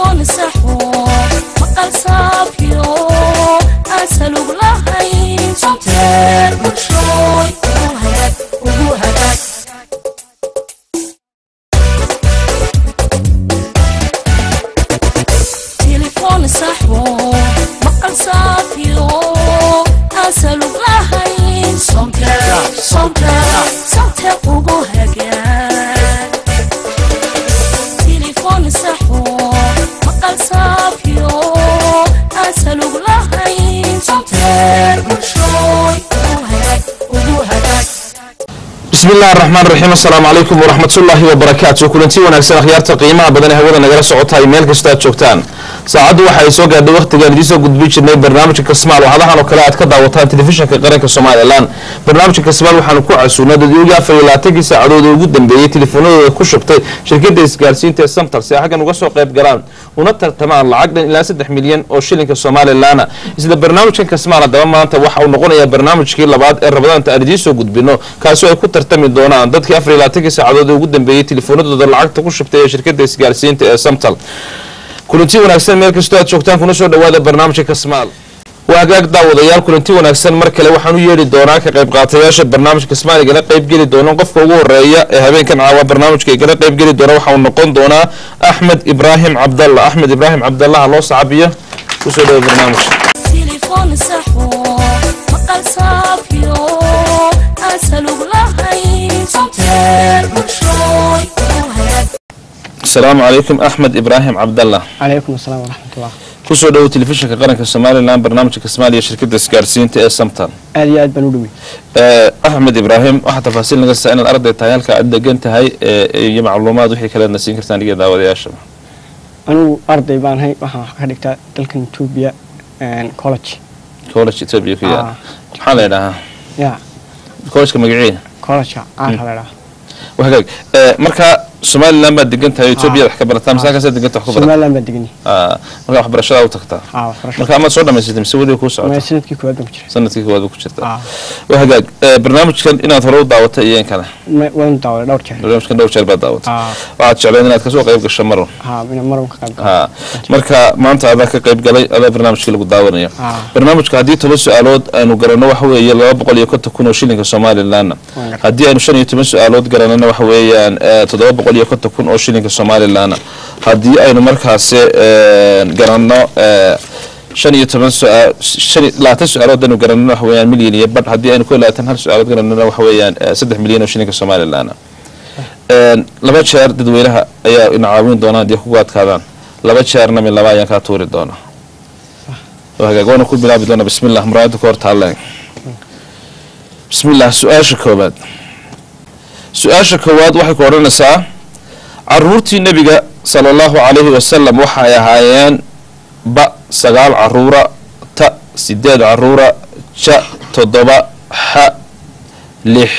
تليفون سحور مقال صافيو أسألوك لهاي صوتين وشوي وهداك تليفون سحور مقال صافيو أسألوك لهاي صوتين وهداك تليفون سحور مقال صافيو أسألوك لهاي صوتين وشوي وهداك بسم الله الرحمن الرحيم السلام عليكم ورحمة الله وبركاته كلنتي وناكسن خيارتا qiimaha badan ee hawada nagala socotay meel kasta aad joogtaan saacadu waxay soo gaadhay waqtigan idin soo gudbin jirnay barnaamijka Kasmaal waxaan oo kale aad ka daawataan telefishinka qaranka Soomaaliland barnaamijka Kasmaal waxaan ku casuunay dadweynaha 24 saacadood ugu dambeeyay telefoonadooda ku shubtay shirkadda isgaarsiinta Samtal si xagan uga soo qayb galaan una tartamaan lacag dhan ilaa 3 milyan oo shilinka Soomaaliland isla barnaamijka Kasmaal daba maanta waxa uu noqonayaa barnaamijkii labaad ee Rabadaanta aan idin soo gudbino kaasoo ay ku tartami doonaan dadkii 24 saacadood ugu dambeeyay telefoonadooda lacagta ku shubtay shirkadda isgaarsiinta ee Samtal kulanti wanaagsan meel kasta aad joogtaan kuna soo dhawaada barnaamijka Kasmaal waagaag daawadayaal kulanti wanaagsan mar kale waxaan u yeeri doonaa ka qayb qaatayaasha barnaamijka Kasmaal igana qayb gali doona qofka ugu horeeya ee habeenkan caawa barnaamijka igana qayb gali doona waxa uu noqon doonaa Ahmed Ibrahim Abdallah loo sacabiyo ku soo dhawaada barnaamijka تليفون سحور مقال صافيو أسألوك لهاي صوتين وشوي السلام عليكم أحمد إبراهيم عبد الله. عليكم السلام ورحمة الله. كسر دو تلفزيون كقرن كسمالي الآن برنامج كسمالي شركة إسكارسين تأسمتان. آليات بنودمي. أحمد إبراهيم واحد تفاصيل نقص أن الأرض تهيال كعدة جنت هاي معلومات وحي كلا النسين كرتان جدا ودي أشرب. أنا أرض يبان هاي وها خديك تلك توبيا كولج. كولج توبيا كذا. حالة لها. يا. كولج كمجرين. كولج حالة لها. وهكذا مركا سومالي لما دقنتها يوتيوبيا حكى برتام ساكن سد دقنتها حكى سومالي لما دقني مركا wax barashada u tagtaa marka ama soo dhameysatay mise wadi ku socotaa sanadkii koowaad ku jiray sanadkii koowaad ku jirta waxa barnaamijkan inaad hore u daawatay iyo in kale waan daaway dhowr jeer barnaamijkan dhowr jeer baad daawatay waxaad jeclaan inaad ka soo qayb gasho maro ina maro ka qayb galo marka maanta aad ka qayb galay aad barnaamijka lagu daawanayo barnaamijka hadii toban su'aalood aanu garanno waxa weeye 250 oo shilinka Soomaaliland hadii aanu 15 su'aalood garanno waxa weeyaan 750 oo shilinka Soomaaliland hadii aynu markaas garanno 15 su'aalood aanu garanno waxa weeyaan milyan iyo bad hadii aynu 21 su'aalood garanno waxa weeyaan 3 milyan oo shilinka Soomaaliland laba jeer dadweynaha ayaa ina caawin doonaan dii ku adkaadaan laba jeerna min laba ayaan ka tuuri doona وهاجونا كل بلاد بدنا بسم الله مراد كورت الله بسم الله سؤال شكواد وحي كورنا ساعة عرورتي النبي صلى الله عليه وسلم وحي هايان با سقال عرورة تا سداد عرورة شا تضبا ح لح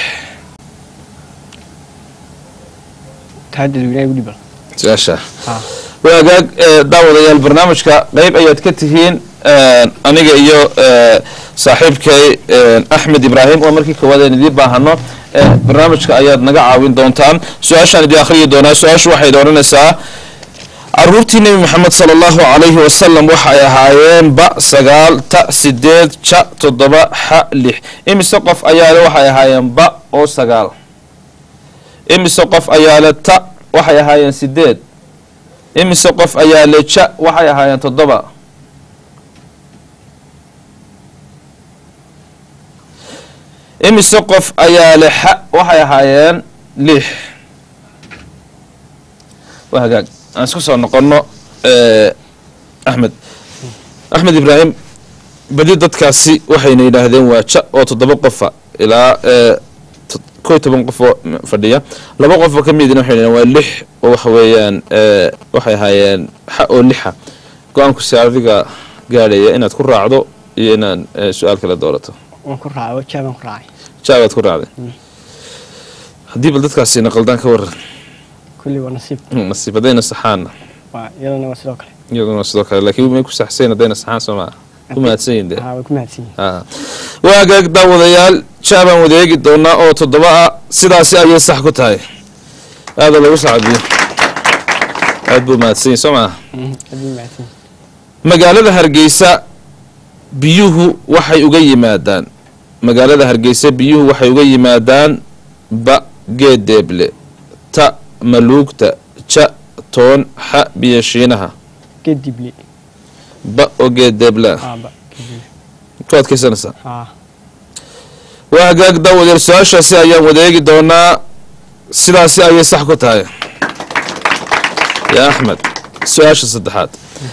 تحدد ولا يقول بل ساشا وهاجاج داود يا البرنامج كغيب أيات كتهين aniga iyo saaxiibkay Ahmed Ibrahim oo markii koowaad idin baahano barnaamijka ayaad naga caawin doontaan su'aashan idin akhriyo doonaa su'aashu waxay dooranaysaa caruurtii nabi Muhammad sallallahu alayhi wa sallam waxay ahaayeen ba 9 ta 8 cha 7 ha 6 imise qof ayaa waxay ahaayeen ba oo 9 imise qof ayaa ta waxay ahaayeen 8 imise qof ayaa cha waxay ahaayeen 7 imise qof ayaa leh waxay ahaayeen 6 wahagaag aan isku soo noqono Ahmed Ibrahim badi dadkaasi waxayna yiraahdeen waa ja oo 7 qof ilaa 11 qof fadhiya laba qof ka mid ah waxayna waa 6 oo wax weeyaan waxay ahaayeen oo 6 go'aanku saadiga gaaraya inaad ku raacdo iyo inaan su'aal kala doorato ku raaco jaaban ku raacay jaabaad ku raacday hadii bal dadkaasi naqaldaan ka waran kulli waa nasiibadayna saxaana waa iyadana sidoo kale laakiin way ku saxseen hadayna saxaan Soomaa kuma hadsiinde kuma hadsiin waagaag daawadayaal jaaban wadeegi doona oo 7 sidaas ay sax ku tahay هذا لو سعدي aad buu mahadsan yahay soo maa aduu macsan magaalada hargeysa biyuhu waxay uga yimaadaan magaalada hargeysa biyuhu waxay uga yimaadaan ba geedeeble ta maluugta ja toon xa biyo shiinaha gedible ba oo geedeeble ba gedible ku adkaysanaysaa ha waa hagaag daawadeer su-aashaasi ayaan wadeegi doonaa sidaasi ayay sax ku tahay yaa axmed su-aasha saddexaad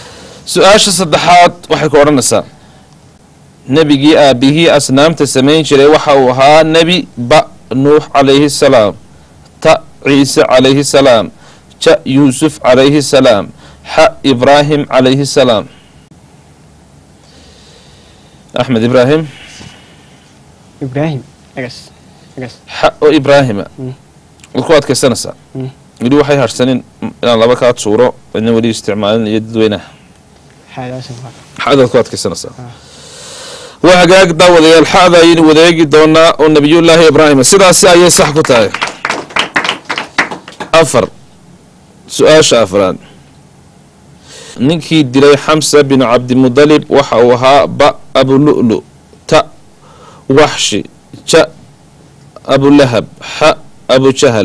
waxay ku odhanaysaa nebigii aabihii asnaamta samayn jiray waxa uu ahaa nebi ba nuux calayhi salaam ta ciise calayhi salaam ja yuusuf calayhi salaam xa ibraahim calayhi salaam axmed ibraahim xa oo ibraahima waad ku adkaysanaysaa weli waxay harsanin inaan laba kaa tuuro idna weli isticmaalin iyo dadweynaha xadaad ku adkaysanaysaa waa hagaag daawadayaal xada ayaynu wadeegi doonaa oo nebiyullaahi ibraahima sidaasi ayay sax ku tahay su-aasha afraad ninkii dilay xamsa binu cabdimudalib waxa uu ahaa ba abulu'lu ta waxshi ja abulahab xa abujahal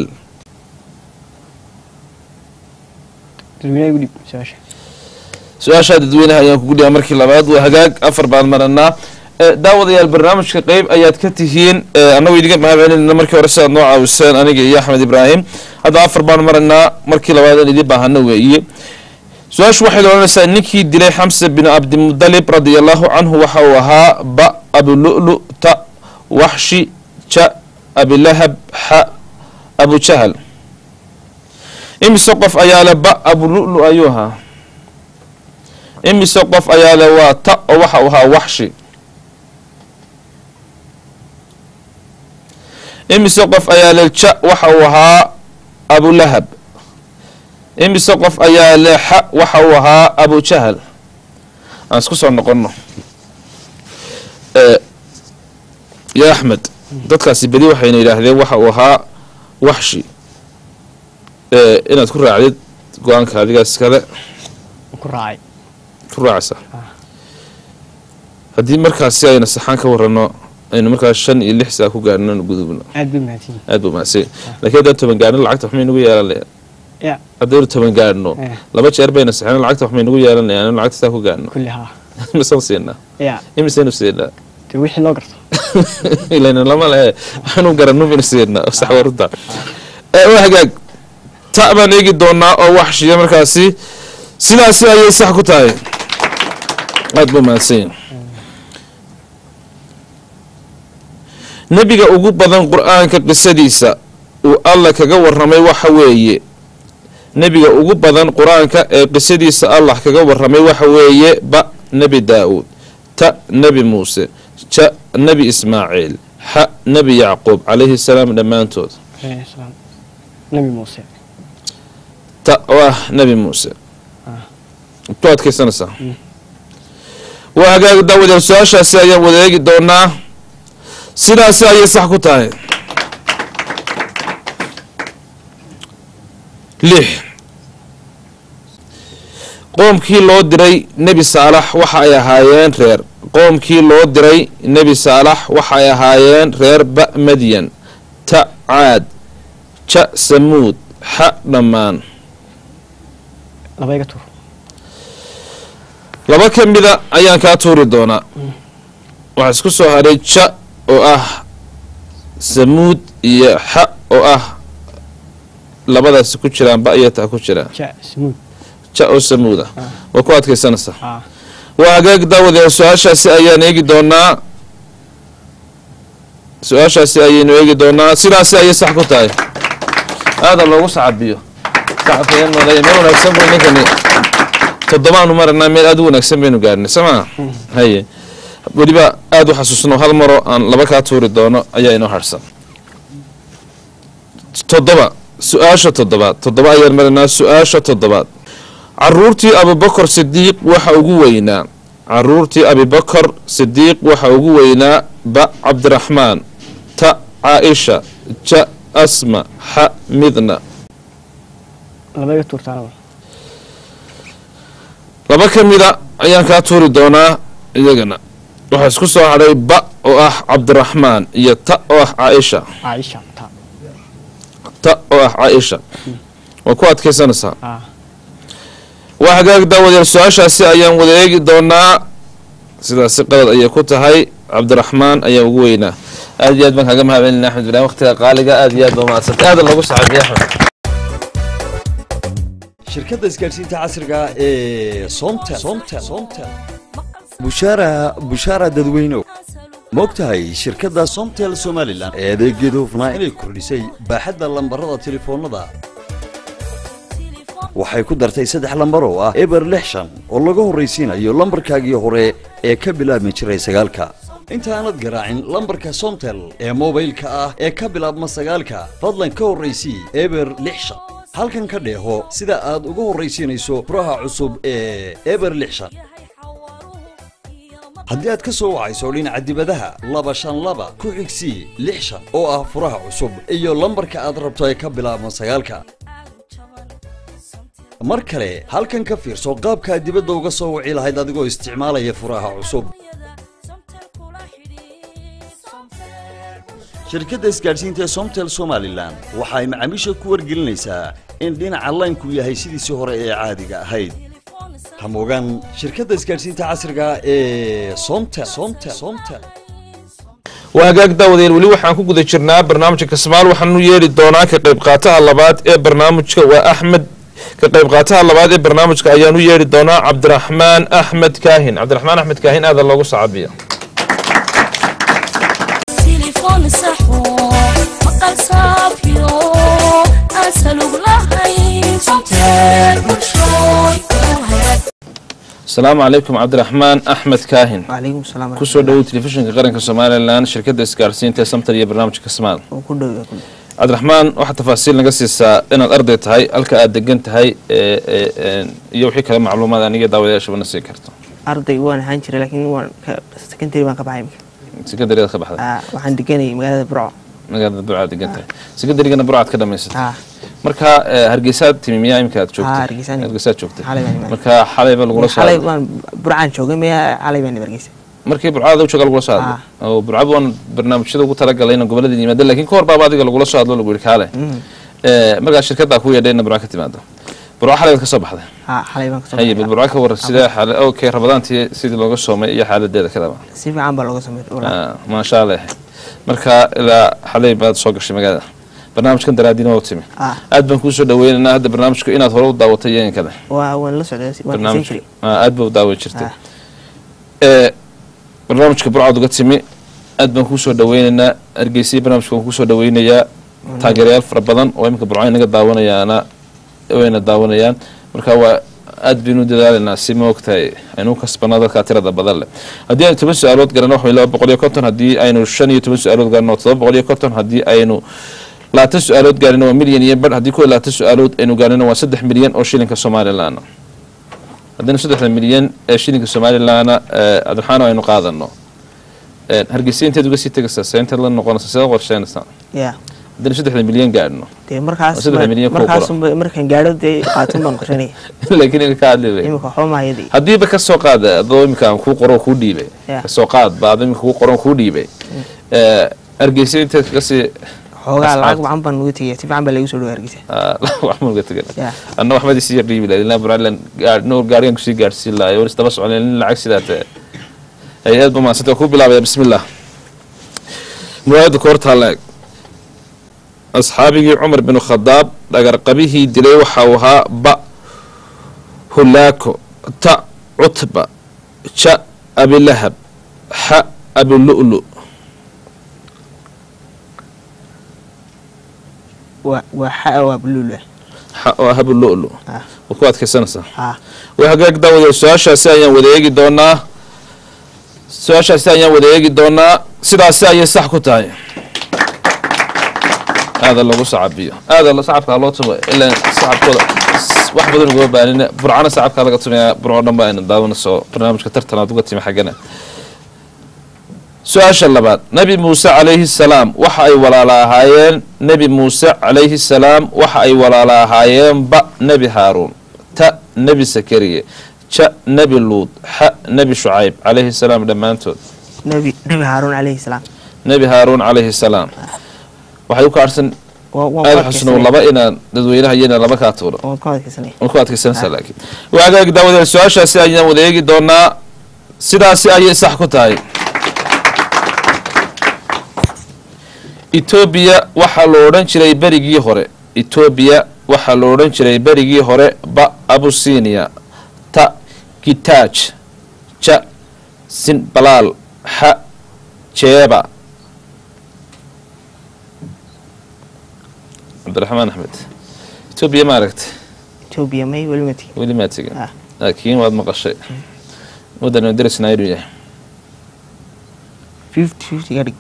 su-aashaa dadweynaha ayaan kugu dhigaa markii labaad waa hagaag 4 baan maranaa daawadayaal barnaamijka qeyb ayaad ka tihiin annagoo idiga mahad celinayna markii hore sidaad noo caawiseen aniga iyo axmed ibraahim hadda 4 baan maranaa markii labaad aan idin baahano weeye su-aashu waxay odhanaysaa ninkii dilay xamsa bin cabdimudalib radiallahu canhu waxa uu ahaa ba abulu'lu ta waxshi ja abilahab xa abujahal imise qof ayaa le ba abulu'lu ayuu ahaa imise qof ayaa le waa ta oo waxa uu ahaa waxshi imise qof ayaa le ja waxa uu ahaa abulahab imise qof ayaa le xa waxa uu ahaa abujahal aan isku soo noqono ya axmed dadkaasi bedi waxayna yidhaahdeen waxa uu ahaa waxshi inaad ku raacdid go-aanka adigaas kale ku raacaysa haddii markaasi ayna saxaan ka warano aynu markaas 5 iyo 6 saa ku gaarno gudubno aad buu mahadsan laakiin hadaan 10 gaarno lacagta waxmay nagu yeelanaya haddaynu 10 gaarno 2 jeer bayna saxaan lacagta waxmay nagu yeelanaya lacagta saa ku gaarno misan siinaa imisaynu siinaa wixii loo garto ilayna lama lehe waxaanu garanno baynu siinaa sax warunta waa hagaag ta baan eegi doonaa oo waxshiya markaasi sidaasi ayay sax ku tahay aad buu mahadsan nebiga ugu badan qur-aanka qisadiisa uu alla kaga waramay waxa weeye nebiga ugu badan qur-aanka ee qisadiisa allah kaga waramay waxa weeye ba nebi daa-uud ta nebi muuse ja nebi ismaaciil xa nebi yacquub calayhi salaam dhammaantood ta waa nebi muuse ku adkaysanaysaa waa hagaag daawadeel su-aashaasi ayaan wadeegi doonaa sidaasi ayay sax ku tahay 6 qoomkii loo diray nebi saalax waxa ay ahaayeen reer qoomkii loo diray nebi saalax waxa ay ahaayeen reer ba madyan ta caad ja samuud xa dhammaan laba ka mida ayaan kaa tuuri doonaa waxaa isku soo haray ja oo ah samuud iyo xa oo ah labadaasi ku jiraan ba iyo taa ku jiraan ja oo samuud ah waa ku adkaysanaysaa waa hagaag daawadee su-aashaasi ayaan eegi doonaa su-aashaasi ayaynu eegi doonaa sidaasi ayay sax ku tahay aada loogu sacabiyo saxafayeen meel wanaagsan buu ninkani 7 maranaa meel aada u wanaagsan baynu gaarnay soo maa haye weliba aada u xasuusno hal maro aan 2 kaa tuuri doono ayaa inoo harsan 7 su-aasha 7 ayaan maranaa su-aasha 7 caruurtii abubakar sidiiq waxa ugu weynaa caruurtii abubakar sidiiq waxa ugu weynaa ba cabdiraxmaan ta caaisha ja asma xa midna laba ka mida ayaan kaa tuuri doonaa iyagana waxaa isku soo hadhay ba oo ah cabdiraxmaan iyo ta oo ah caaisha ta oo ah caaisha waa ku adkaysanaysaa waa hagaag daawadayaal su-aashaasi ayaan wada eegi doonaa sidaasi qalad ayay ku tahay cabdiraxmaan ayaa ugu weynaa aad iyo aad baan kaaga mahadcelinaa axmed ibraahim waqtiga qaaliga aad iyo aad baa mahadsantay aada loogu saxabiya axmed shirkadda isgaadhsiinta casriga ee somtel bushaara dadweyno moogtahay shirkadda somtel somalilan ee adeegeeda hufnaa inay kordhisay baaxadda lambarada telefoonada waxay ku dartay 3 lambar oo ah eber 6 oo laga horreysiinayo lambarkaagii hore ee ka bilaabmi jiray 9ka intaanad garaacin lambarka somtel ee mobilka ah ee ka bilaabma 9ka fadlan ka horreysii eber 6 halkan ka dheeho sida aad uga horreysiinayso furaha cusub ee eber 6 haddii aad ka soo wacayso dhinaca dibadaha 252 ku xigsii 6 oo ah furaha cusub iyo lambarka aad rabto ee ka bilaabma 9ka mar kale halkan ka fiirso qaabka dibadda uga soo wici lahayd adigoo isticmaalaya furaha cusub shirkadda isgaadhsiinta somtel somalilan waxay macaamiisha ku wargelinaysaa in dhinaca line-ku yahay sidiisii hore ee caadiga ahayd hamogan shirkadda isgaadhsiinta casriga ee somtel waa hagaag daawadayaal weli waxaan ku guda jirnaa barnaamijka kasmaal waxaanu yeedhi doonaa ka qayb qaataha labaad ee barnaamijka waa axmed ka qayb qaataha labaad ee barnaamijka ayaanu yeedhi doonaa cabdiraxmaan axmed kaahin aada loogu sacabiya asalaamu calaykum cabdiraxmaan axmed kaahin kusoo dhowow telefishinka qaranka somalilan shirkadda isgaarsiinta ee samtal iyo barnaamijka kasmaal cabdiraxmaan waxaa tafaasiil naga siisaa inaad arday tahay halka aad degan tahay iyo wixii kale macluumaad aniga daawadayaashaba na siin karto arday waan ahaan jiray laakiin secondary baan ka baxay secondaryada ka baxday waxaan deganay magaalada burco degan tahay secondarygana burco aad ka dhamaysatay marka hargeysaad timi miyaa imika aad joogtay hargeysaad joogtay marka xalayba lagula soo xalay waan burcaan joogay miyaa xalay baan hargeysa markii burcada u jooga lagula soo hadlo oo burcada waan barnaamijyada ugu talagalay in gobolada yimaado laakiin ka hor baaba adiga lagula soo hadlo lagu yiri kaale marka shirkadda ku yeedhayna burcada ka timaado burcada xalay ka soo baxday xalay baan ka soo baxay burcada ka war sida xalay okay rabadaantii sidii looga soomay iyo xaaladeeda kadaba si fiican baa looga soomay ma sha Allah marka ilaa xalay baad soo gashay magaalada barnaamijkan daraadina oo timi aad baan ku soo dhaweynaynaa hadda barnaamijku inaad hore u daawatay yeen kale waan la socday waan jiray aad buu daawan jirtay barnaamijka burcad uga timi aad baan ku soo dhaweynaynaa hargeysa barnaamijka waan ku soo dhaweynayaa taageerayaal fara badan oo imika burcad naga daawanayaana wayna daawanayaan marka waa aad baynu dadaalanaa si moogtahay aynu kasbanaa dadka tirada badan leh haddii aynu 10 su-aalood garano wax 250 haddii aynu 15 su-aalood garano 750 haddii aynu 20 su-aalood gaarino waa milyan iyo badh haddii 20 su-aalood aynu gaarino waa 3 milyan oo shilinka Soomaaliland haddana 3 milyan ee shilinka Soomaaliland adxaano aynu qaadano hargeysa inteed uga sii tagaysaa seenta la noqonaysa sida qorsheynaysa haddana 3 milyan gaarno markaan gaadho dee qaatan baan qorsheynaya laakiin inka ka hadlay imika xoomaayadii haddiiba ka soo qaada adoo imika aan kuu qoro kuu dhiibay ka soo qaad baad imika kuu qoron kuu dhiibay hargeysa inteed kaga sii xoogaa lacag waxan baan uga tegay si fiican baa lagu soo dhaw hargeysa wax ma uga tegay anna waxba si dhiibi lahayd ilaa Puntland no gaarigan ku sii gaarsiin lahayd oo istaba socon in lacag sidaata ay aad ma santa ku bilaabay bismillah muraayada koorta laag asxaabigii Umar bin Khattab dagar qabihii dilay waxa uu ahaa ba hulaako ta utba cha abi lahab ha abi lu'lu وهب اللؤلؤ وكواد كسنسا وهاجاك داود سؤاشا سايا وديجي دونا سؤاشا سايا وديجي دونا سيدا سايا صح كتاي هذا اللي صعب بيه هذا اللي صعب كالله تبغى إلا صعب كذا واحد بدل جواب يعني برعنا صعب كالله قطمي برعنا ما إن داون الصو برنامج كترتنا دوقتي محجنا سؤال شلبات نبي موسى عليه السلام وحي ولا لا هايين نبي موسى عليه السلام وحي ولا لا هايين با نبي هارون تا نبي سكرية ja nebi luud xa nebi shucayb calayhi salaam dhammaantood nebi haaruun calayhi salaam nebi haaruun calayhi salaam waxay u kaarsan aada xusnow laba inaan dadweynaha iyo inaan laba kaa tuuro waan ku adkaysanaya waan ku adkaysanaysaa laakiin waagaag daawadayaal su-aashaasi ayaan wada eegi doonaa sidaasi ayay sax ku tahay etoobiya waxaa lo odhan jiray berigii hore etoobiya waxaa lo odhan jiray berigii hore ba abusinia ta gitaaj ja sinbalaal xa jeeba cabdiraxmaan axmed etoobiya ma aragtay etoobiya may weli ma tegin weli maa tegin laakiin waad maqashay waddan darisnaa inuu yahay 50-50 gadhig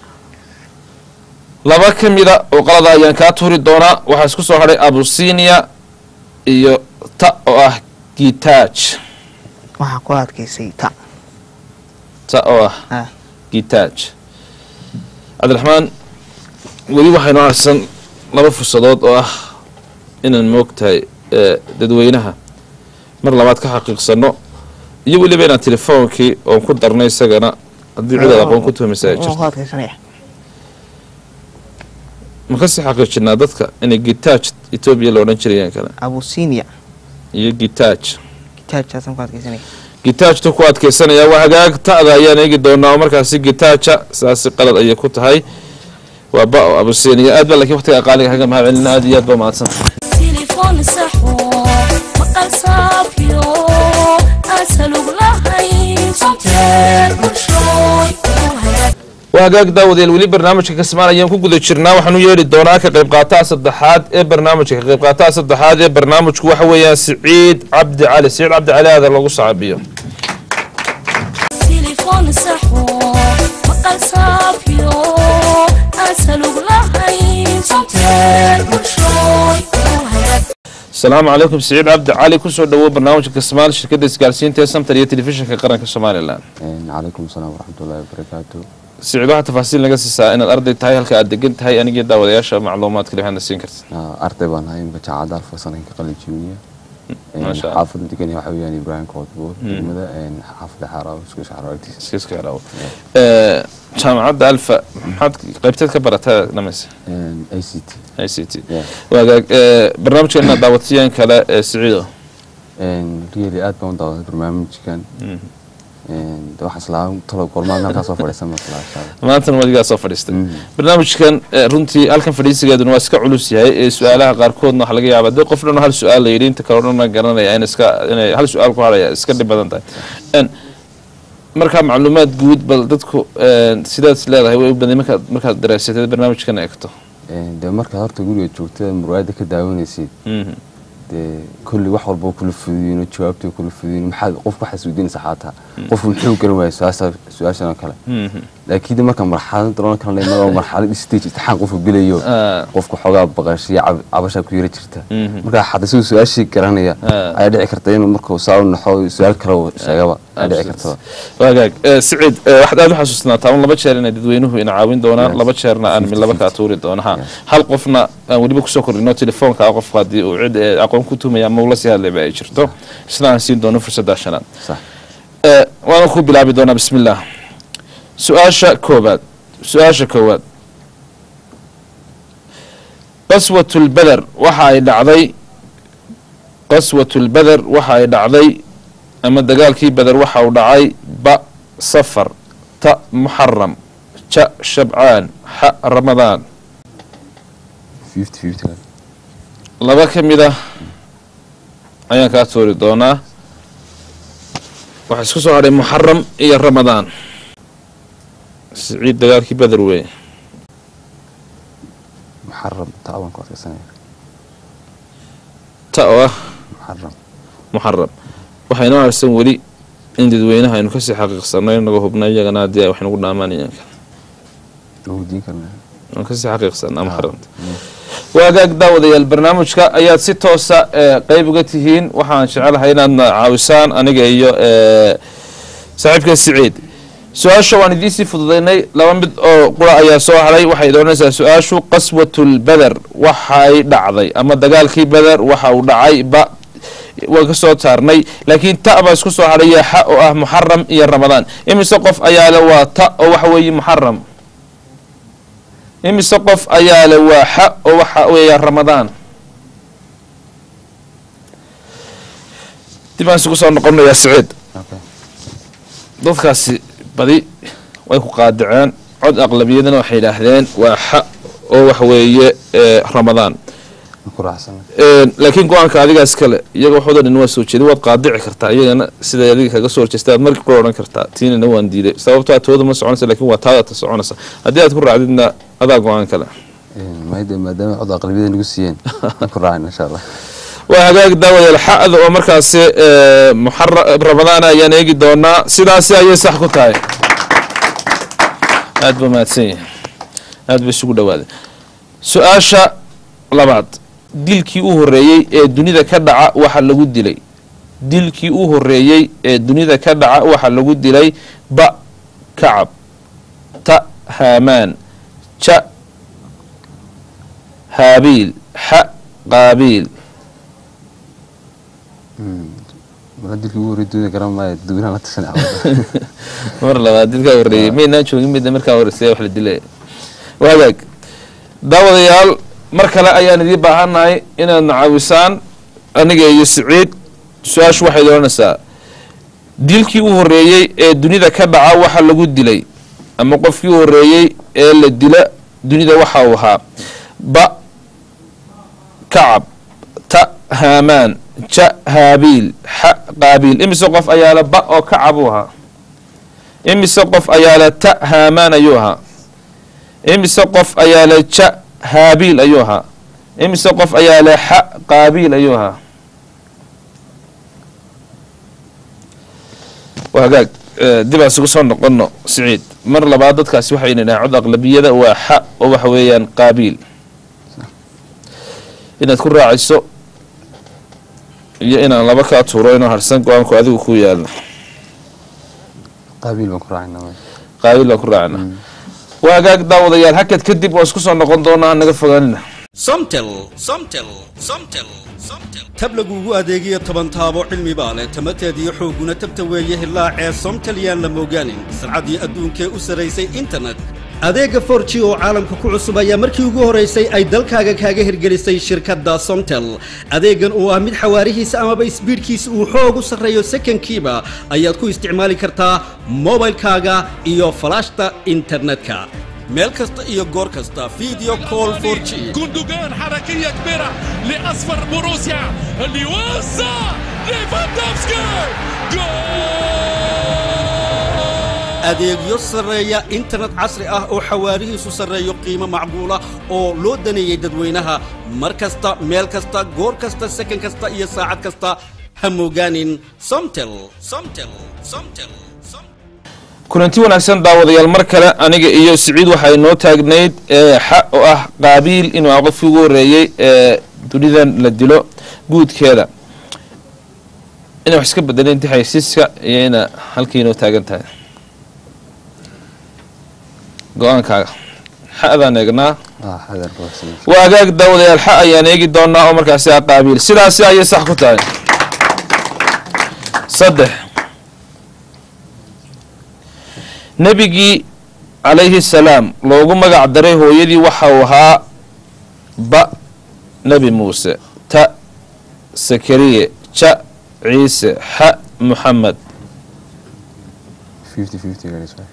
laba ka mida oo qalada ayaan kaa tuuri doonaa waxaa isku soo hadhay abusinia iyo ta oo ah gitaaj waxaa ku adkaysay ta oo ah gitaaj cabdiraxmaan weli waxaynu arsan laba fursadood oo ah inaan moog tahay dadweynaha mar labaad ka xaqiiqsano iyo weliba inaan telefoonkii oon ku darnay isagana haddii cidaad aqoon ku tuhmaysa ay jirto ma kasii xaqiijinaa dadka inay gitaaj etoobiya la odhan jirayaan kale abusinia iyo gitaaj gitaajtaasaan ku adkaysanaya gitaajta ku adkaysanaya waa hagaag ta'da ayaan eegi doonaa oo markaasi gitaaja saasi qalad ayay ku tahay waa ba o abusinia aad baa laakiin waqtiga aqaaliga kaga mahad celina aad iyo aad baa mahadsan تليفون سحو مقال صافيو أسألوك لهاي صمتين برشوي waa hagaag daawadayaal weli barnaamijka kasmaan ayaan ku guda jirnaa waxaan u yeedhi doonaa ka qayb qaataha saddexaad ee barnaamijka ka qayb qaataha saddexaad ee barnaamijku waxa weeyaan siciid cabdi cali siciid cabdi cali aada lagu sacaabiyo تليفون سحو مقال صافيو أسألوك لهاي صمتين برشوي asalaamu calaykum siciid cabdi cali kusoo dhawow barnaamijka kasmaal shirkadda isgaarsiinta ee samtar iyo telefishinka qaranka somalilan calaykum asalaam waraxmatullahi wabarakaatu siciid waxaa tafaasiil naga siisaa inaad arday tahay halka aad degan tahay anigii daawadayaasha macluumaadka waxaadna siin karta arday baan ahay imka jaacadda alfa sanadka qalin jimiya maasha Allah xaafadda degan waxa weeyaan ibraahim koodbuur degmada xaafadda xaaraw isku shaxro agtiisa iska xiraawo jaamacadda alfa maxaad qaybteed ka barataa dhamaysa ICT waagaag barnaamijkeena daawadsiyaan kale siciido really aad baan u daawaday barnaamijkan waxaas lahaa talo gormaad halkaa soo fadhiisan maantana wadigaa soo fadhiistay barnaamijkan runtii halkan fadhiisigeeduna waa iska culus yahay su-aalaha qaarkoodna waxa laga yaaba dee qof dhan hal su-aal la yidhi inta kale dhan garanaya inay hal su-aal ku hadhaya iska dhib badan tahay markaa macluumaad guud bal dadku sidaad is leedahay way u baday markaad daraasateed barnaamijkan eegto dee markaad horta guriga joogtada muraayada ka daawanaysid dee kulli wax walba kula fududiino jawaabtii kula fududiino maxaad qofku waxaad weydiinaysa xaataa qofku muxuu garan waaya su-aashan oo kale laakiin de marka marxalad daroon kale leeyahay marxalad stage imtixaan qofku gelayo qofku xoogaa baqashiya cabasha ku yara jirta marka xataa sidoo su-aashii garanaya ayaa dhici karta inuu markuu saa u naxo su-aal kale sheegaba ayaa dhici karta waagaag siciid waxaad aad u xasuusnaataa laba jeer inay dadweynuhu ina caawin doonaan laba jeerna aan mid laba kaa tuuri doono hal qofna aan weliba kusoo kordhino telefoonka qofku haddii uu cid aqoon ku tumaya ama ula sii hadlayba ay jirto isla aan siin doono fursadda shanaad waana ku bilaabi doonaa bismillaah su-aasha koowaad qaswatulbeder waxa ay dhacday ama dagaalkii beder waxa uu dhacay ba safar ta muxaram ja shabcaan xa ramadaan 50-50 laba ka mid ah ayaan kaa tuuri doonaa waxaa isku soo hadhay muxaram iyo ramadaan siciid dagaalkii beder weeye muxaram taaban ku adkaysanaya ta oo ah muxaram waxay noo harsan weli in dadweynaha aynu kasii xaqiiqsanay naga hubna iyagana haddii wax nagu dhaamanayaan aan kasii xaqiiqsanaa muxaramta waagaag daawadayaal barnaamijka ayaad si toosa qeyb uga tihiin waxaan jecelahay inaadna caawisaan aniga iyo saaxiibka siciid su-aasha waan idiinsii fududaynay laba mid oo qura ayaa soo hadhay waxay doonaysaa su-aashu qaswatulbeder waxay dhacday ama dagaalkii beder waxa uu dhacay ba waan ka soo saarnay laakiin ta baa isku soo hadhaya xa oo ah muxaram iyo ramadaan imise qof ayaa le waa ta oo waxa weeye muxaram imise qof ayaa le waa xa oo waxa weeya ramadaan dib aan isugu soo noqonayaa Saciid dadkaasi badi way ku qaadaceen cod aqlabiyadana waxay yiraahdeen waa xa oo wax weeye ramadaan laakiin go'aanka adigaas kale iyaga waxooda dhan waa soo jeeday waad qaadici kartaa iyagana sida adiga kaga soo horjeestaad markii ku oran kartaa tiinana waan diiday sababtoo tooda ma soconaysa laakiin waa taada ta soconaysa haddii aad ku raacdidna adaa go'aan kale maadaama cod aqlabiyada nagu siiyeen ku raacin insha Allah waa hagaag daawada xaqada oo markaas ramadaan ayaan eegi doonaa sidaas ayay sax ku tahay aad ba maadsan aad ba isugu dhawaada su'aasha labaad dilkii u horeeyay ee dunida ka dhaca waxa lagu dilay dilkii u horeeyay ee dunida ka dhaca waxa lagu dilay ba kacab ta haamaan ja haabiil ha qaabiil dilkii u horeeyay dunida garan maayo duwanaha la tashan mar labaad dilka horeeyay meena joogin mid markaa horeysay wax la dilay wadaag daawadayaal mar kale ayaan idin baahanahay inaad nacaawisaan aniga iyo Saciid su'aashu waxay doonaysaa dilkii u horeeyay ee dunida ka dhaca waxa lagu dilay ama qofkii u horeeyay ee la dila dunida waxa uu ahaa ba kacab ta haamaan ja haabiil ha qaabiil imise qof ayaa la ba oo kacab u ahaa imise qof ayaa la ta haamaan ayuu ahaa imise qof ayaa la ja haabiil ayuu ahaa imise qof ayaa le xa qaabiil ayuu ahaa waa hagaag dib aan isugu soo noqono Saciid mar labaad dadkaasi waxay yidhahdeen cod aqlabiyada waa xa oo waxa weeyaan qaabiil inaad ku raaciso iyo inaan laba kaa tuuro inuu harsan go-aanku adigu ku yaalna qaabiil baan ku raacnaa qaabiil baan ku raacnaa waa hagaag daawadayaal hakad kadib waa isku soo noqon doonaa naga fogaanina somtel tab laguugu adeegiyo toban taabo cilmi baa leh tamateediyo xooguna tabta weeye hilaacee somtel yaan la moogaanin sarcaddii adduunkee u saraysay internet adeegga 4G oo caalamka ku cusub ayaa markii ugu horeysay ay dalkaaga kaaga hirgelisay shirkadda somtel adeeggan oo ah mid xawaarihiisa amaba isbiidhkiisa uu xoog u sarreeyo sekankiiba ayaad ku isticmaali kartaa mobilkaaga iyo falaashta internetka meel kasta iyo goor kasta video call 4G جندوجان حركية كبيرة لأصفر بوروسيا اللي وسع ليفاندوفسكي adeegyo sarreeya internet casri ah oo xawaarihiisu sarreeyo qiimo macquula oo loo daneeyay dadweynaha mar kasta meel kasta goor kasta second kasta iyo saacad kasta ha moogaanin somtel kulanti wanaagsan daawadayaal mar kale aniga iyo Saciid waxay noo taagnayd xa oo ah qaabiil inuu qofkii ugu horeeyay dunidan la dilo guudkeeda inay wax iska bedeleen xaysiiska iyo ina halkii noo taagan tahay go'aankaaga xaadaan eegnaa waa hagaag daawadayaal xa ayaan eegi doonaa oo markaasi qaabiil sidaas ayay sax ku tahay saddex nabigii calayhi salaam loogu magac daray hooyadii waxa uu ahaa ba nabi muuse ta sakariye ja ciise xa muxamed 50-50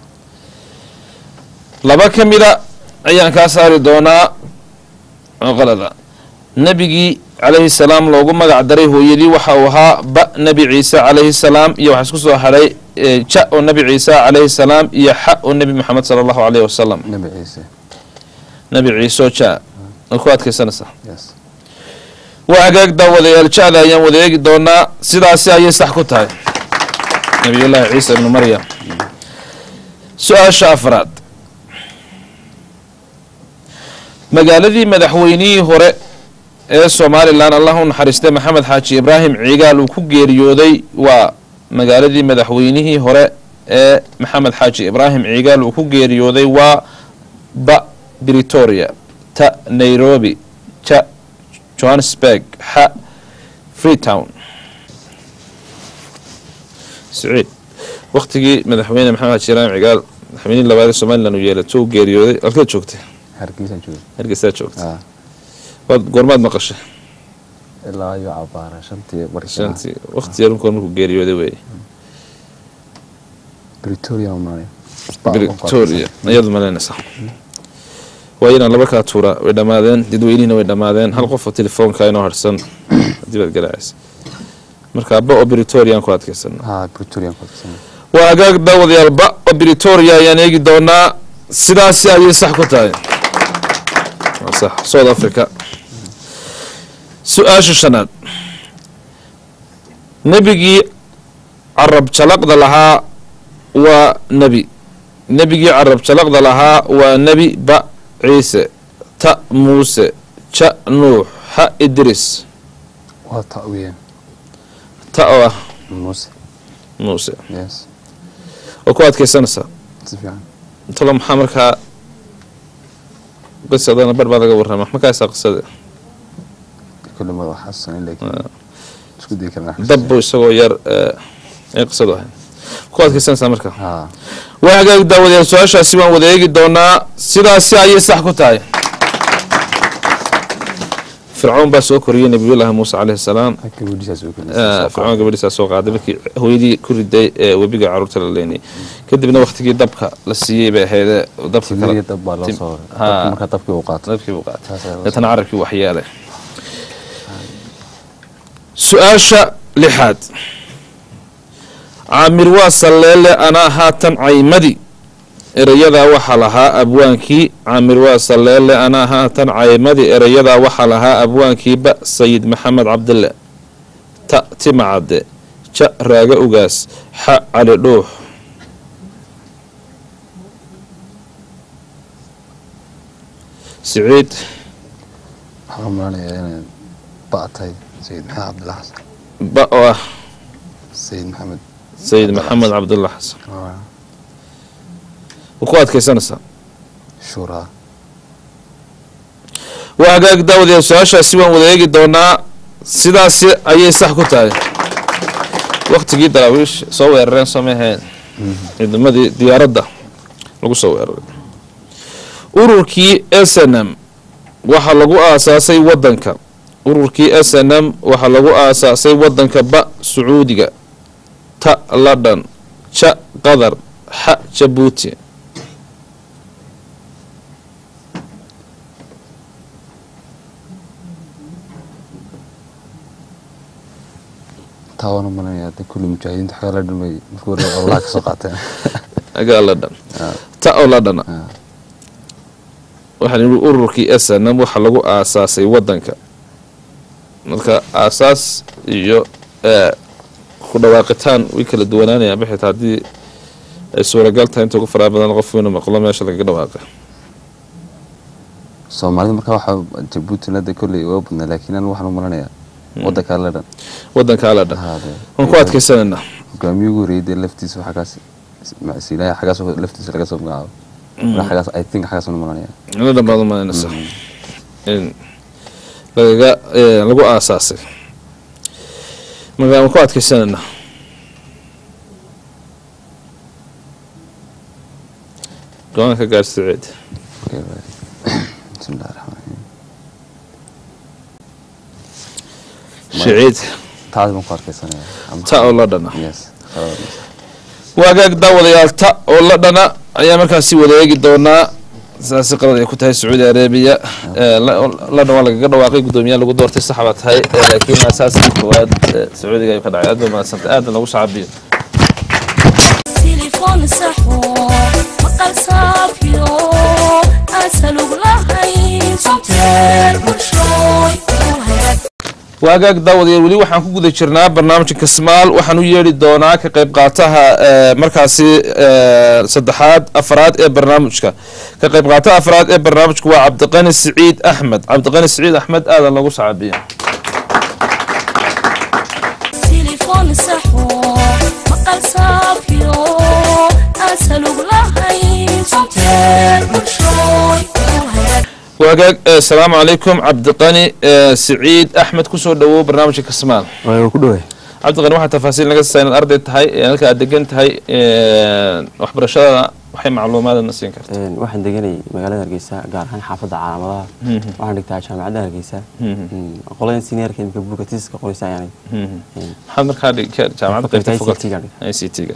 laba ka mida ayaan kaa saari doonaa oo qalada nabigii calayhi salaam loogu magac daray hooyadii waxa uu ahaa ba nabi ciise calayhi salaam iyo waxa isku soo haray ja oo nabi ciise calayhi salaam iyo xa oo nabi maxamed sallallahu alayhi wasallam nabi ciise ja ku adkaysanaysa waa hagaag daawadayaal jacda ayaan wada eegi doonaa sidaasi ayay sax ku tahay nabiyullaahi ciise ibnu maryam su-aasha afraad magaaladii madaxweynihii hore ee Soomaaliland Allah u naxariistay Maxamed Xaaji Ibraahim Ciigaal uu ku geeriyooday waa magaaladii madaxweynihii hore ee Maxamed Xaaji Ibraahim Ciigaal uu ku geeriyooday waa ba Pretoria ta Nairobi ta Johannesburg ha Freetown سعيد وقتي مدحوينه محمد شيران عقال مدحوينين لبعض الصومال لانه يلتو geeriyooday halka joogtay hargeysa joogtay goormaad maqashay ilaa iyo cabaara shantii waqti yar markuu geeriyooday way Pretoria ayadu malaynasaa wayna laba ka tuura way dhamaadeen dadweyniina way dhamaadeen hal qof oo telefoonka inoo harsan dibad galaas marka ba Pretoria ku adkaysan Pretoria ku adkaysan waa gaag dawadayaal ba Pretoria ayaan eegi doonaa sidaas ayay sax ku tahay صح South Africa سؤال شناد نبيجي عرب شلق لها ونبي نبيجي عرب شلق لها ونبي با عيسى تا موسى تا نوح ها إدريس وتأويه تأوه موسى يس وكواد كيسانسا سفيان طلع محمركا قصة أنا بربع ذا قبرها ما كايسا قصة كل مرة حسن لكن شو بدي كمان دبوا يسووا ير يقصدوها كواد كيسان سامركا وهاجا داود يسوع شاسيمان ودايق دونا سيدا سياي صح كتاي فرعون بس كوريا نبي الله موسى عليه السلام فرعون قبل سوق هذا بك هو يدي كل داي وبيجي عروت الليني كدبنا وقت كي دبكه للسيي هذا دبكه كلا دب على صور دبكه دبكه وقات تنعرف وحياله سؤال لحاد عامر واصل أنا هاتن عيمدي إريدا وحلها أبوانكي عامر واصل أنا هاتن عيمدي إريدا وحلها أبوانكي بأ سيد محمد عبد الله تأتي معد شا راجع أوجاس حق على روح سعيد حرماني يعني بأتي سيد محمد عبد الله حسن بقى سيد محمد عبد الله حسن وقوات كيسانسا شورى وهاجاك داود يا سواشا سيوان ودايقي دونا سيداسي أي صح كتاي وقت جيد دراويش سوي الرين سميهين إذا ما دي أرده لقو سوي الرين ururkii SNM waxa lagu aasaasay wadanka ururkii SNM waxa lagu aasaasay wadanka ba Sacuudiga ta London cha Qatar ha Djibouti taawano manaya kullu mujaahidiinta xaqala dhumay markuu Allah ka soo qaateen aga London ta London waxaan yiri ururkii SNM waxa lagu aasaasay wadanka marka aasaas iyo ku dhawaaqitaan way kala duwanaanayaan bixita hadii ay suuragal tahay inta ugu faraha badan qof weyn maqlo meesha laga dhawaaqay Soomaalida marka waxa Djibouti nada kulli oo badna laakiin aan waxaan u malanayaa wadanka London on ku adkaysanana hogaamiyuhu reeday laftiisa waxa kaas macsiilaya xagaas laftiisa laga soo magacaabo حاجة I think حاجة سنة مالية. أنا ده بعض ما ننسى. إن لقوا أساسي. ما مقعد كسرنا. قانا كجار سعيد. بسم الله الرحمن الرحيم. سعيد. تعال مقعد كسرنا. تا الله دنا. Yes. وأجاك داود يالتا الله دنا. أيام كان سوى ذلك دونا سأسقط كنت هاي السعودية العربية لا نوالك قدر واقعي قدوميا لو دورت السحبات هاي لكن أساس الكواد السعودية جاي قد عياد وما سنت آدم لو شعبي تليفون سحور مقال صافيو أسألوك لهاي صوتين برشوي وأجاك داود يولي وحن كوجد شرنا برنامج كسمال وحنو يري دونا كقيب قاتها مركزي صدحات أفراد برنامجك كقيب قاتها أفراد برنامجك وعبد الغني السعيد أحمد هذا لو صعبين تليفون سحور مقال صافيو أسألوك لهاي صوتين برشوي وأجاك السلام عليكم عبد الغني سعيد أحمد كسر دو برنامج كسمال. كله. cabdiqani waxaa tafaasiil naga siisa inaad arday tahay halka aad degan tahay waxbarashadada waxay macluumaadna siin karta waxaan deganay magaalada Hargeysa gaar ahaan xaafadda calaamadaha waxaan dhigtaa jaamacadda Hargeysa qoladan seniorka imka buugatiska qoysa ayaan maxaad markaa jaamacadda qaybta fogaatay ICT-ga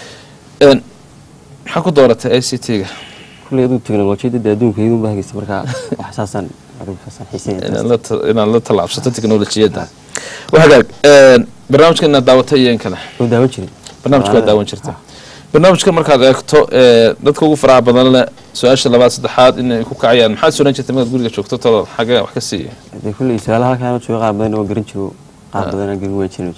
maxaa ku dooratay ICT-ga kulli teknolojiyadda adduunka iyadoo baahaysa markaa wax saasan inaan la talaabsato teknolojiyadda wahagaag barnaamijka inaad daawatay iyo in kale daawan jiray barnaamijka daawan jirta barnaamijka markaad eegto dadka ugu faraha badan leh su-aasha labaad saddexaad inay ku kacayaan maxaad suran jirtay markaad guriga joogto toda xagee wax ka siiya kulli su'aalaha halkaan jooga qaar badan oo garan jiro qaar badan aan garan weyn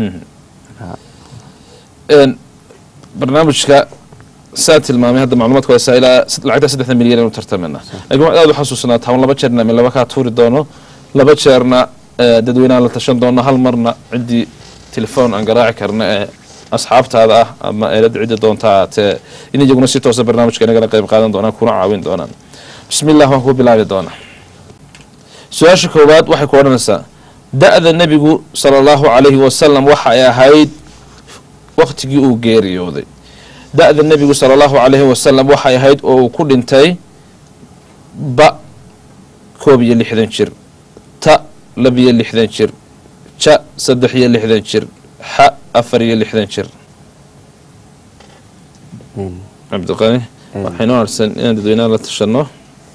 barnaamijka saa tilmaamay hadda macluumaadka waa ilaa lacagta 3 milyan inuu tartamena laakiin waxaad u xasuusanaa taan laba jeerna meel laba ka tuuri doono laba jeerna dadweynaha la tashan doono hal marna cidii telefoon aan garaaci karna ee asxaabtaada ah ama eelad cidda doontaa aatee in iyaguna si toosa barnaamijka nagala qayb qaadan doonaan kuna caawin doonaan bismillah waan ku bilaabi doonaa su-aasha koowaad waxay ku odhanaysaa da-da nebigu sala allahu calayhi wasalam waxa ay ahayd waqtigii uu geeriyooday da-da nebigu sala allahu calayhi wasalam waxay ahayd oo uu ku dhintay ba 61 jir ta 62 jir ja 63 jir xa 64 jir cabdiqani waxaynu arsan inaan dadweynaha la tashano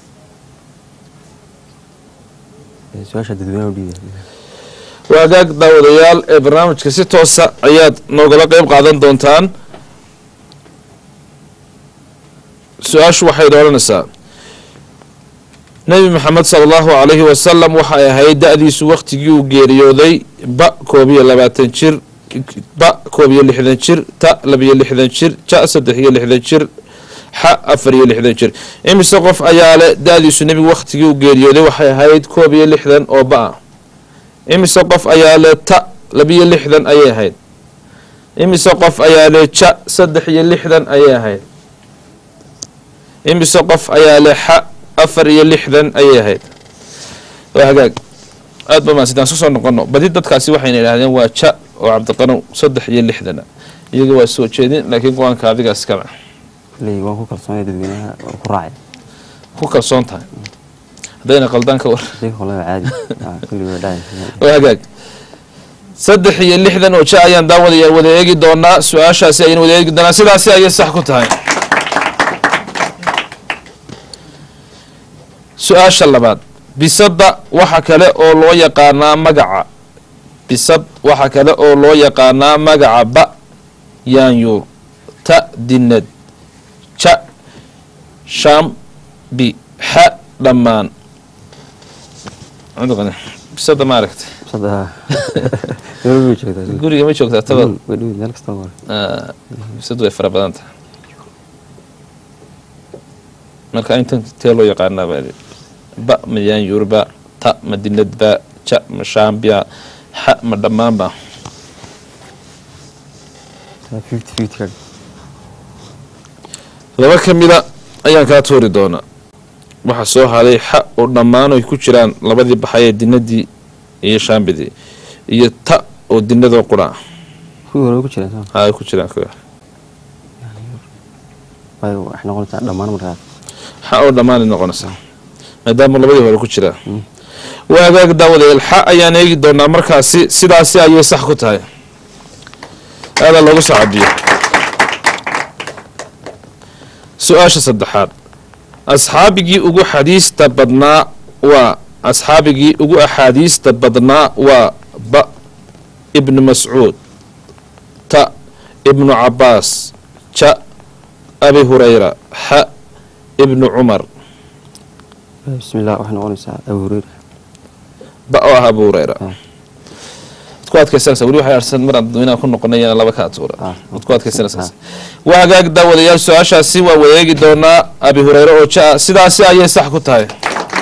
waagaag daawadayaal ee barnaamijka si toosa ayaad noogala qayb qaadan doontaan su-aashu waxay odhanaysaa nebi maxamed sala allahu calayhi wasalam waxay ahayd da-diisu waqtigii uu geeriyooday ba 22 jir ba 61 jir ta 62 jir ja 63 jir xa 64 jir imise qof ayaa leh da-diisu nebigu waqtigii uu geeriyooday waxay ahayd 61 oo ba imise qof ayaa leh ta 62 ayay ahayd imise qof ayaa leh ja 63 ayay ahayd imise qof ayaa leh xa 64 ayay ahayd waa hagaag aad ba maasidaan soo noqono badi dadkaasi waxayna yidhaahdeen waa ja oo cabdiqanow 63 iyaga waa soo jeedin laakiin go-aanka adigaas kama waan ku kalsoonay dadweynaha ku raacay ku kalsoon tahay haddayna qaldaan ka war waa hagaag 63 oo ja ayaan daawadaya wada eegi doonaa su-aashaasi ayayna wada eegi doonaa sidaasi ayay sax ku tahay su-aasha labaad bisada waxa kale oo loo yaqaanaa magaca bisad waxa kale oo loo yaqaanaa magaca ba yaanyuur ta dinad ja shambi xa dhammaan bisada ma aragtay guriga ma joogtaa tada bisad way fara badan tahay marka intan tee loo yaqaanaa baa ba ma yaanyuurba ta ma dinadba ja ma shaambia xa ma dhammaanba laba ka mida ayaan kaa tuuri doonaa waxaa soo haday xa oo dhammaan ay ku jiraan labadii baxayee dinadii iyo shaambidii iyo ta oo dinadoo qura ay ku jiraan xa oo dhammaan noqonaysaa maadaama labadii hore ku jiraa waa hagaag daawadayaal xa ayaan eegi doonaa markaasi sidaasi ayay sax ku tahay aadaa loogu soo cabiyo su-aasha saddexaad asxaabigii ugu xadiista badnaa waa asxaabigii ugu axaadiista badnaa waa ba ibnu mascuud ta ibnu cabaas ja abi hurayra xa ibnu cumar bismillah waxaan noqonaysaa abu hurayra ba oo ah abu hurayra ku adkaysanaysa weli waxay arsan mar aan dadweynaha ku noqonayana laba ka tuura ku adkaysanaysaa waa hagaag daawadayaal su-aashaasi waa wareegi doonaa abi hurayra oo ja sidaasi ayay sax ku tahay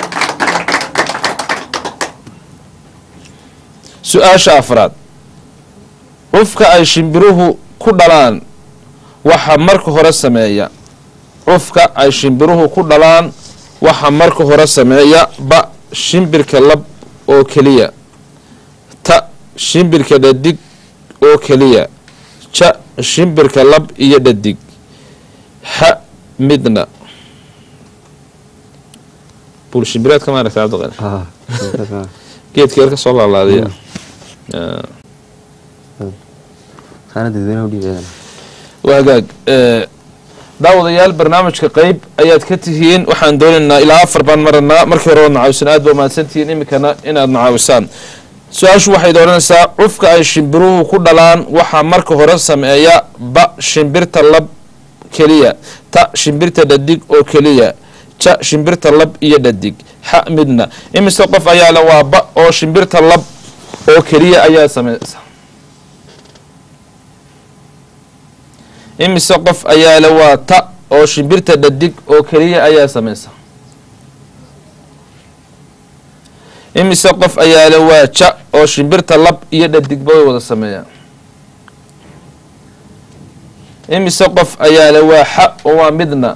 su-aasha afraad cufka ay shimbiruhu ku dhalaan waxa marka hore sameeya cufka ay shimbiruhu ku dhalaan waxa marka hore sameeya ba shimbirka lab oo keliya ta shimbirka dhadig oo keliya ja shimbirka lab iyo dhadig ha midna buulshimbiraadka maaragta cabdiqani geedka yar ka soo laalaadaya waa hagaag daawadayaal barnaamijka qeyb ayaad ka tihiin waxaan doonaynaa ilaa 4 baan maranaa markii hore waad nacaawisan aad baa mahadsantihiin iminkana inaad nacaawisaan su-aashu waxay doonanaysaa cufka ay shimbiruhu ku dhalaan waxaa marka hore sameeya ba shimbirta lab keliya ta shimbirta dhadig oo keliya ja shimbirta lab iyo dhadig ha midna imise qof ayaa le waa ba oo shimbirta lab oo keliya ayaa sameysa imise qof ayaa le waa ta oo shimbirta dhadig oo keliya ayaa sameysa imise qof ayaa le waa ja oo shimbirta lab iyo dhadigba way wada sameeyaan imise qof ayaa le waa xa oo waa midna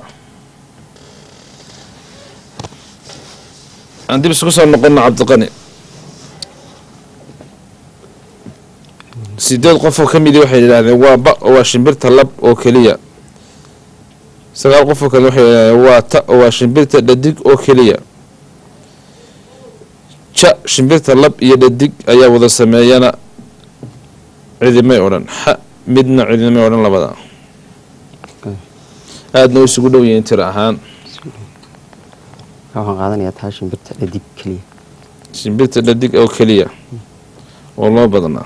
aan dib isku soo noqono cabdiqani 8 qof oo ka midi waxay yidhaahdeen waa ba oo waa shimbirta lab oo keliya 9 qof oo kale waxay yidhaahdeen waa ta oo waa shimbirta dhadig oo keliya ja shimbirta lab iyo dhadig ayaa wada sameeyana cidimay odhan ha midna cidimay odhan labada aadna way isugu dhow yihiin tiro ahaan waxaan qaadanayaa taa shimbirta dhadig keliya shimbirta dhadig oo keliya oo loo badnaa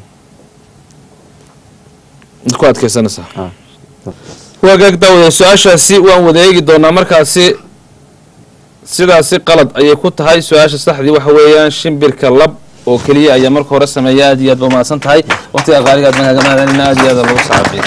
ku adkaysanaysaa waagaag daawada su-aashaasi waan wada eegi doonaa markaasi sidaasi qalad ayay ku tahay su-aasha saxdii waxa weeyaan shimbirka lab oo keliya ayaa marka hore sameeya aad iyo aad ba mahadsan tahay waqtiga qaaligaad baan kaga mahadcelina aad iyo aad lagu saxaabay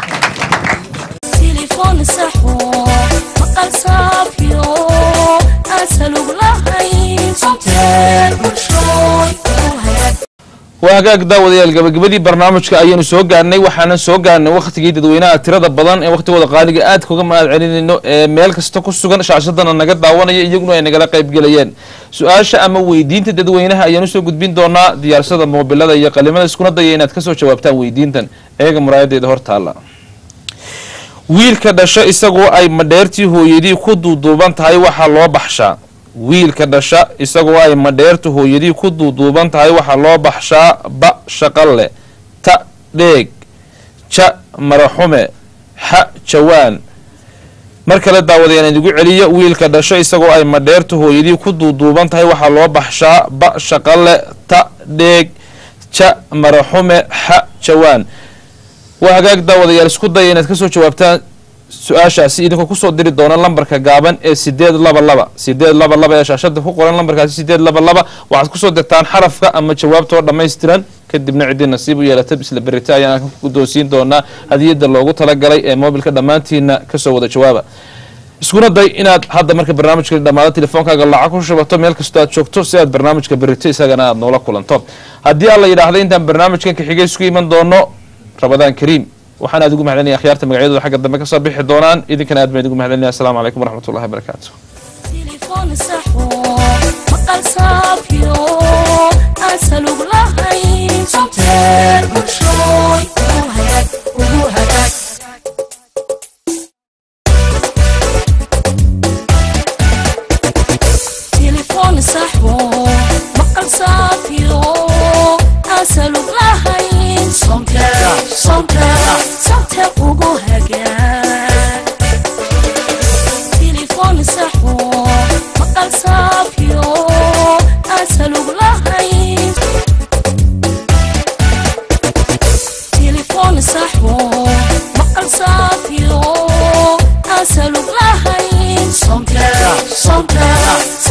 تليفون سحو مقال صافيو أسألوك لهاي صوتين مرشوي waa hagaag daawadayaal gabagabadii barnaamijka ayaanu soo gaarnay waxaana soo gaarnay waqtigii dadweynaha tirada badan ee waqtigooda qaaliga aad kaga mahad celinayno ee meel kasta ku sugan shaashadana naga daawanaya iyaguna ay nagala qayb galayeen su-aasha ama weydiinta dadweynaha ayaanu soo gudbin doonaa diyaarsada moobilada iyo qalimada iskuna daya inaad kasoo jawaabtaan weydiintan eega muraayadeeda hor taala wiilka dhasha isagoo ay madheertii hooyadii ku duuduuban tahay waxaa loo baxshaa wiilka dhasha isagoo ay madheertu hooyadii ku duuduuban tahay waxaa loo baxshaa ba shaqalle ta dheeg ja maraxume ha jawaan mar kale daawadayaan idigu celiyo wiilka dhasho isagoo ay madheertu hooyadii ku duuduuban tahay waxaa loo baxshaa ba shaqalle ta dheeg ja maraxume ha jawaan waa hagaag daawadayaal isku daya inaad kasoo jawaabtaan su-aashaasi idinkoo kusoo diri doona lambarka gaaban ee 822 ee shaashada ku qoran lambarkaasi 822 waxaad kusoo dirtaan xarafka ama jawaabta oo dhammaystiran kadibna ciddii nasiib u yeelata isla berita ayaan ku guddoonsiin doonaa hadiyada loogu talagalay ee moobilka dhammaantiina kasoo wada jawaaba iskuna day inaad hadda marka barnaamijka dhamaado telefoonkaaga lacag ku shubato meel kastoo aad joogto si aad barnaamijka berito isagana aad noola kulanto haddii alla yidhaahda intaan barnaamijkan ka xigay isku iman doono رمضان كريم وحنا أدوكم مهدني أخيارتي مقعيدو حق الدمك صبيح الدونان إذن كان أدوكم مهدني السلام عليكم ورحمة الله وبركاته تليفون سحو مقال صافيو أسألوك لهاي صوتين مرشوي وهداك تليفون سحو مقال صافيو أسألوك لهاي صوتين وهداك تليفون سحو مقال صافيو أسألوك لهاي تليفون سحو مقال صافيو أسألوك لهاي صوتين